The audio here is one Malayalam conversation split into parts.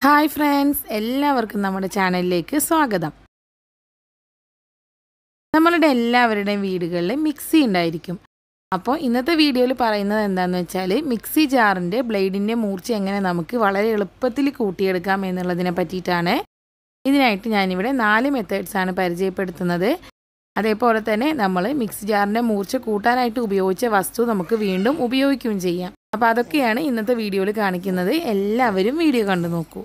ഹായ് ഫ്രണ്ട്സ്, എല്ലാവർക്കും നമ്മുടെ ചാനലിലേക്ക് സ്വാഗതം. നമ്മളുടെ എല്ലാവരുടെയും വീടുകളിൽ മിക്സി ഉണ്ടായിരിക്കും. അപ്പോൾ ഇന്നത്തെ വീഡിയോയിൽ പറയുന്നത് എന്താണെന്ന് വെച്ചാൽ മിക്സി ജാറിൻ്റെ ബ്ലേഡിൻ്റെ മൂർച്ച എങ്ങനെ നമുക്ക് വളരെ എളുപ്പത്തിൽ കൂട്ടിയെടുക്കാം എന്നുള്ളതിനെ പറ്റിയിട്ടാണ്. ഇതിനായിട്ട് ഞാനിവിടെ 4 മെത്തേഡ്സാണ് പരിചയപ്പെടുത്തുന്നത്. അതേപോലെ തന്നെ നമ്മൾ മിക്സി ജാറിൻ്റെ മൂർച്ച കൂട്ടാനായിട്ട് ഉപയോഗിച്ച വസ്തു നമുക്ക് വീണ്ടും ഉപയോഗിക്കുകയും ചെയ്യാം. അപ്പോൾ അതൊക്കെയാണ് ഇന്നത്തെ വീഡിയോയിൽ കാണിക്കുന്നത്. എല്ലാവരും വീഡിയോ കണ്ടു നോക്കൂ.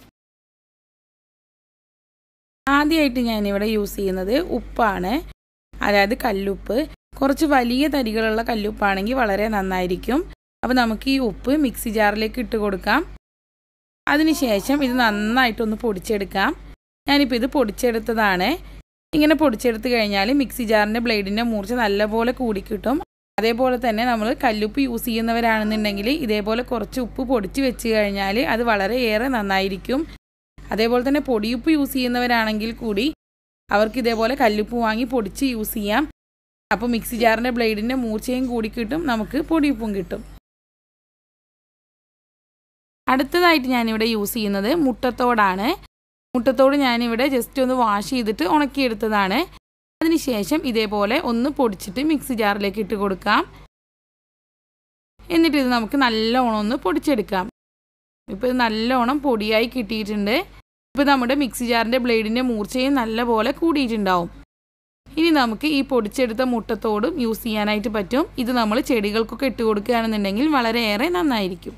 ആദ്യമായിട്ട് ഞാനിവിടെ യൂസ് ചെയ്യുന്നത് ഉപ്പാണ്, അതായത് കല്ലുപ്പ്. കുറച്ച് വലിയ തരികളുള്ള കല്ലുപ്പാണെങ്കിൽ വളരെ നന്നായിരിക്കും. അപ്പോൾ നമുക്ക് ഈ ഉപ്പ് മിക്സി ജാറിലേക്ക് ഇട്ട് കൊടുക്കാം. അതിനുശേഷം ഇത് നന്നായിട്ടൊന്ന് പൊടിച്ചെടുക്കാം. ഞാനിപ്പോൾ ഇത് പൊടിച്ചെടുത്തതാണ്. ഇങ്ങനെ പൊടിച്ചെടുത്ത് കഴിഞ്ഞാൽ മിക്സി ജാറിൻ്റെ ബ്ലേഡിൻ്റെ മൂർച്ച നല്ലപോലെ കൂടിക്കിട്ടും. അതേപോലെ തന്നെ നമ്മൾ കല്ലുപ്പ് യൂസ് ചെയ്യുന്നവരാണെന്നുണ്ടെങ്കിൽ ഇതേപോലെ കുറച്ച് ഉപ്പ് പൊടിച്ച് വെച്ച് കഴിഞ്ഞാൽ അത് വളരെയേറെ നന്നായിരിക്കും. അതേപോലെ തന്നെ പൊടിയുപ്പ് യൂസ് ചെയ്യുന്നവരാണെങ്കിൽ കൂടി അവർക്ക് ഇതേപോലെ കല്ലുപ്പ് വാങ്ങി പൊടിച്ച് യൂസ് ചെയ്യാം. അപ്പോൾ മിക്സി ജാറിൻ്റെ ബ്ലേഡിൻ്റെ മൂർച്ചയും കൂടി കിട്ടും, നമുക്ക് പൊടിയുപ്പും കിട്ടും. അടുത്തതായിട്ട് ഞാനിവിടെ യൂസ് ചെയ്യുന്നത് മുട്ടത്തോടാണ്. മുട്ടത്തോട് ഞാനിവിടെ ജസ്റ്റ് ഒന്ന് വാഷ് ചെയ്തിട്ട് ഉണക്കിയെടുത്തതാണ്. അതിനുശേഷം ഇതേപോലെ ഒന്ന് പൊടിച്ചിട്ട് മിക്സി ജാറിലേക്ക് ഇട്ട് കൊടുക്കാം. എന്നിട്ട് ഇത് നമുക്ക് നല്ലോണം ഒന്ന് പൊടിച്ചെടുക്കാം. ഇപ്പോൾ ഇത് നല്ലോണം പൊടിയായി കിട്ടിയിട്ടുണ്ട്. ഇപ്പോൾ നമ്മുടെ മിക്സി ജാറിൻ്റെ ബ്ലേഡിൻ്റെ മൂർച്ചയും നല്ലപോലെ കൂടിയിട്ടുണ്ടാവും. ഇനി നമുക്ക് ഈ പൊടിച്ചെടുത്ത മുട്ടത്തോടും യൂസ് ചെയ്യാനായിട്ട് പറ്റും. ഇത് നമ്മൾ ചെടികൾക്കൊക്കെ ഇട്ട് കൊടുക്കുകയാണെന്നുണ്ടെങ്കിൽ വളരെയേറെ നന്നായിരിക്കും.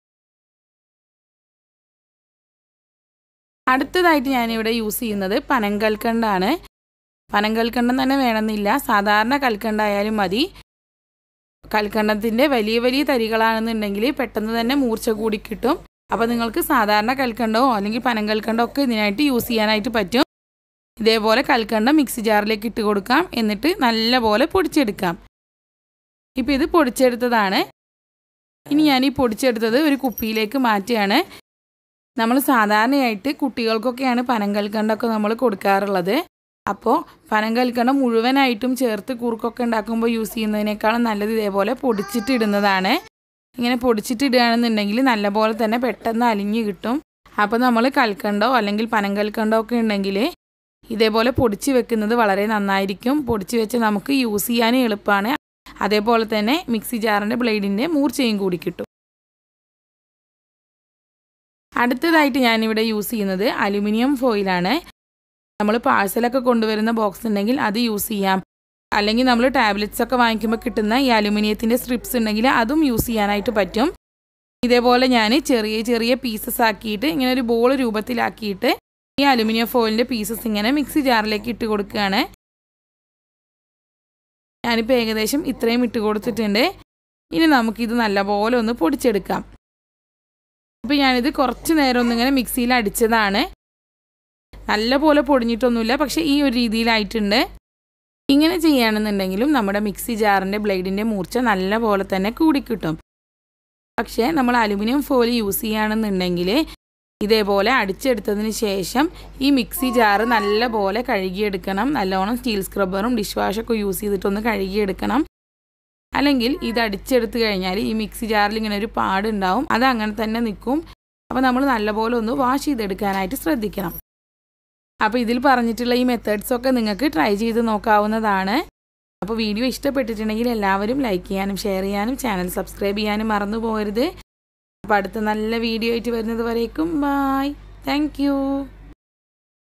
അടുത്തതായിട്ട് ഞാനിവിടെ യൂസ് ചെയ്യുന്നത് പനങ്കൽക്കണ്ടാണ്. പനങ്കൽക്കണ്ടം തന്നെ വേണമെന്നില്ല, സാധാരണ കൽക്കണ്ടായാലും മതി. കൽക്കണ്ടത്തിൻ്റെ വലിയ വലിയ തരികളാണെന്നുണ്ടെങ്കിൽ പെട്ടെന്ന് തന്നെ മൂർച്ച കൂടി കിട്ടും. അപ്പോൾ നിങ്ങൾക്ക് സാധാരണ കൽക്കണ്ടമോ അല്ലെങ്കിൽ പനങ്കൽക്കണ്ടോ ഒക്കെ ഇതിനായിട്ട് യൂസ് ചെയ്യാനായിട്ട് പറ്റും. ഇതേപോലെ കൽക്കണ്ടം മിക്സി ജാറിലേക്ക് ഇട്ട് കൊടുക്കാം. എന്നിട്ട് നല്ലപോലെ പൊടിച്ചെടുക്കാം. ഇപ്പോൾ ഇത് പൊടിച്ചെടുത്തതാണ്. ഇനി ഞാൻ ഈ പൊടിച്ചെടുത്തത് ഒരു കുപ്പിയിലേക്ക് മാറ്റുകയാണ്. നമ്മൾ സാധാരണയായിട്ട് കുട്ടികൾക്കൊക്കെയാണ് പനങ്കൽക്കണ്ടമൊക്കെ നമ്മൾ കൊടുക്കാറുള്ളത്. അപ്പോൾ പനങ്കൽക്കണ്ടം മുഴുവനായിട്ടും ചേർത്ത് കുറുക്കൊക്കെ ഉണ്ടാക്കുമ്പോൾ യൂസ് ചെയ്യുന്നതിനേക്കാളും നല്ലത് ഇതേപോലെ പൊടിച്ചിട്ട് ഇടുന്നതാണ്. ഇങ്ങനെ പൊടിച്ചിട്ട് ഇടുകയാണെന്നുണ്ടെങ്കിൽ നല്ലപോലെ തന്നെ പെട്ടെന്ന് അലിഞ്ഞ് കിട്ടും. അപ്പോൾ നമ്മൾ കൽക്കണ്ടോ അല്ലെങ്കിൽ പനങ്കൽക്കണ്ടോ ഒക്കെ ഉണ്ടെങ്കിൽ ഇതേപോലെ പൊടിച്ച് വെക്കുന്നത് വളരെ നന്നായിരിക്കും. പൊടിച്ച് വെച്ച് നമുക്ക് യൂസ് ചെയ്യാനും എളുപ്പമാണ്. അതേപോലെ തന്നെ മിക്സി ജാറിൻ്റെ ബ്ലേഡിൻ്റെ മൂർച്ചയും കൂടി കിട്ടും. അടുത്തതായിട്ട് ഞാനിവിടെ യൂസ് ചെയ്യുന്നത് അലുമിനിയം ഫോയിലാണ്. നമ്മൾ പാഴ്സലൊക്കെ കൊണ്ടുവരുന്ന ബോക്സ് ഉണ്ടെങ്കിൽ അത് യൂസ് ചെയ്യാം. അല്ലെങ്കിൽ നമ്മൾ ടാബ്ലറ്റ്സ് ഒക്കെ വാങ്ങിക്കുമ്പോൾ കിട്ടുന്ന ഈ അലുമിനിയത്തിൻ്റെ സ്ട്രിപ്സ് ഉണ്ടെങ്കിൽ അതും യൂസ് ചെയ്യാനായിട്ട് പറ്റും. ഇതേപോലെ ഞാൻ ചെറിയ ചെറിയ പീസസ് ആക്കിയിട്ട് ഇങ്ങനെ ഒരു ബോൾ രൂപത്തിലാക്കിയിട്ട് ഈ അലുമിനിയം ഫോയിലിൻ്റെ പീസസ് ഇങ്ങനെ മിക്സി ജാറിലേക്ക് ഇട്ട് കൊടുക്കുകയാണ്. ഞാനിപ്പോൾ ഏകദേശം ഇത്രയും ഇട്ട് കൊടുത്തിട്ടുണ്ട്. ഇനി നമുക്കിത് നല്ലപോലെ ഒന്ന് പൊടിച്ചെടുക്കാം. അപ്പോൾ ഞാനിത് കുറച്ച് നേരം ഒന്നിങ്ങനെ മിക്സിയിൽ അടിച്ചതാണ്. നല്ലപോലെ പൊടിഞ്ഞിട്ടൊന്നുമില്ല, പക്ഷേ ഈ ഒരു രീതിയിലായിട്ടുണ്ട്. ഇങ്ങനെ ചെയ്യുകയാണെന്നുണ്ടെങ്കിലും നമ്മുടെ മിക്സി ജാറിൻ്റെ ബ്ലേഡിൻ്റെ മൂർച്ച നല്ല പോലെ തന്നെ കൂടിക്കിട്ടും. പക്ഷേ നമ്മൾ അലുമിനിയം ഫോയിൽ യൂസ് ചെയ്യുകയാണെന്നുണ്ടെങ്കിൽ ഇതേപോലെ അടിച്ചെടുത്തതിന് ശേഷം ഈ മിക്സി ജാറ് നല്ല പോലെ കഴുകിയെടുക്കണം. നല്ലോണം സ്റ്റീൽ സ്ക്രബ്ബറും ഡിഷ് വാഷൊക്കെ യൂസ് ചെയ്തിട്ടൊന്ന് കഴുകിയെടുക്കണം. അല്ലെങ്കിൽ ഇത് അടിച്ചെടുത്ത് കഴിഞ്ഞാൽ ഈ മിക്സി ജാറിൽ ഇങ്ങനെ ഒരു പാടുണ്ടാവും, അത് അങ്ങനെ തന്നെ നിൽക്കും. അപ്പോൾ നമ്മൾ നല്ലപോലെ ഒന്ന് വാഷ് ചെയ്തെടുക്കാനായിട്ട് ശ്രദ്ധിക്കണം. അപ്പോൾ ഇതിൽ പറഞ്ഞിട്ടുള്ള ഈ മെത്തേഡ്സൊക്കെ നിങ്ങൾക്ക് ട്രൈ ചെയ്ത് നോക്കാവുന്നതാണ്. അപ്പോൾ വീഡിയോ ഇഷ്ടപ്പെട്ടിട്ടുണ്ടെങ്കിൽ എല്ലാവരും ലൈക്ക് ചെയ്യാനും ഷെയർ ചെയ്യാനും ചാനൽ സബ്സ്ക്രൈബ് ചെയ്യാനും മറന്നു പോകരുത്. അപ്പോൾ അടുത്ത നല്ല വീഡിയോ ആയിട്ട് വരുന്നത് വരേക്കും ബായ്. Thank you.